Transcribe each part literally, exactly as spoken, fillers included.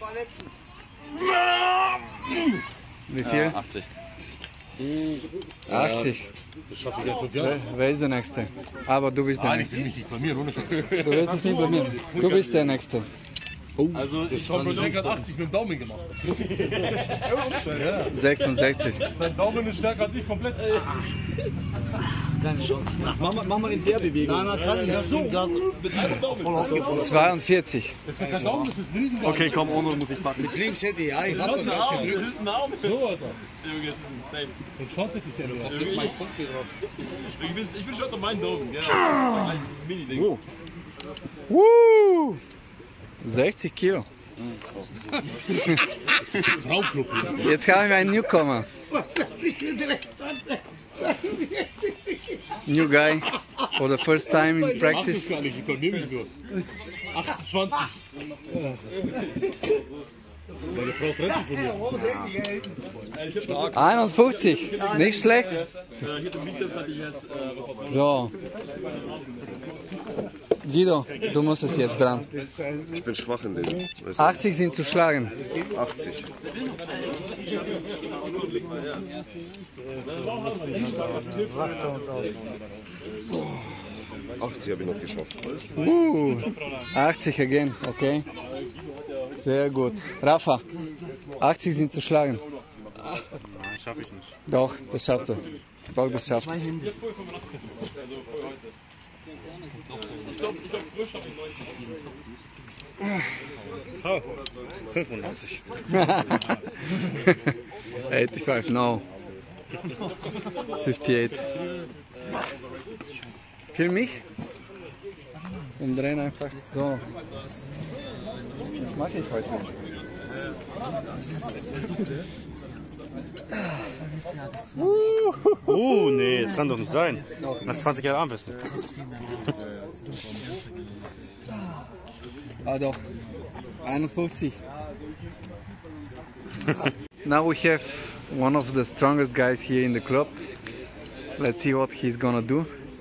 Wie viel? Ja, achtzig. achtzig. Das schaffe ich jetzt schon, ja. Wer, wer ist der Nächste? Aber du bist der Nein, ich Nächste. will mich nicht blamieren, ohne Scheiß. Du wirst es nicht bei mir. Du bist der Nächste. Also, ich habe Schenk hat achtzig mit dem Daumen gemacht. sechsundsechzig. Sein Daumen ist stärker als ich komplett. Keine Chance. Mach mal, mach mal in der Bewegung. Nein, nein, kann ich nicht. So. Mit einem Daumen. Voll ausgebaut. zweiundvierzig. Das ist kein Daumen, das ist ein Riesendaumen. Okay, komm, ohne muss ich packen. Mit links hätte ich, ja, ich hab Das ist das ein auch Arm, gedrückt. das ist ein Arm. So, Alter. Junge, das ist insane. Und schaut sich nicht gerne an. Ich hab meinen Punkt drauf. Ich will, ich will schon auf meinen Daumen, gell? Ein Mini-Ding. Oh. Woo! sechzig Kilo. Frauenclub. Jetzt habe ich einen Newcomer. Was hat sich direkt an? New guy. For the first time in Das practice. ist gar nicht, ich kann mir nicht nur. achtundzwanzig. Meine Frau trennt sich von mir. einundfünfzig. Nicht schlecht. So. Guido, du musst es jetzt dran. Ich bin schwach in dem. achtzig sind zu schlagen. achtzig. achtzig habe ich noch geschafft. Uh, achtzig again, okay. Sehr gut. Rafa, achtzig sind zu schlagen. Nein, schaffe ich nicht. Doch, das schaffst du. Doch, das schaffst du. So, fünfundachtzig. eighty-five, no. fifty-eight. Film mich? Umdrehen einfach. So. Was mache ich heute? Oh, nee, das kann doch nicht sein. Nach zwanzig Jahren Armfesten. Ah doch. einundfünfzig. Now we have one of the strongest guys here in the club. Let's see what he's gonna do.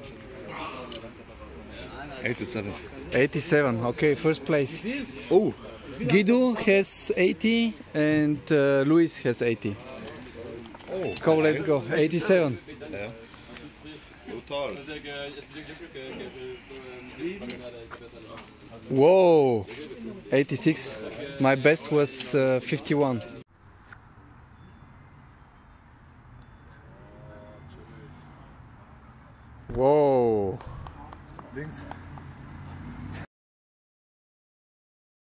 eighty-seven. eighty-seven, okay, first place. Oh. Guido has eighty and uh, Luis has eighty. Oh. Go, let's go. eighty-seven. Ja. Total. Whoa. eighty-six. My best was uh, fifty-one.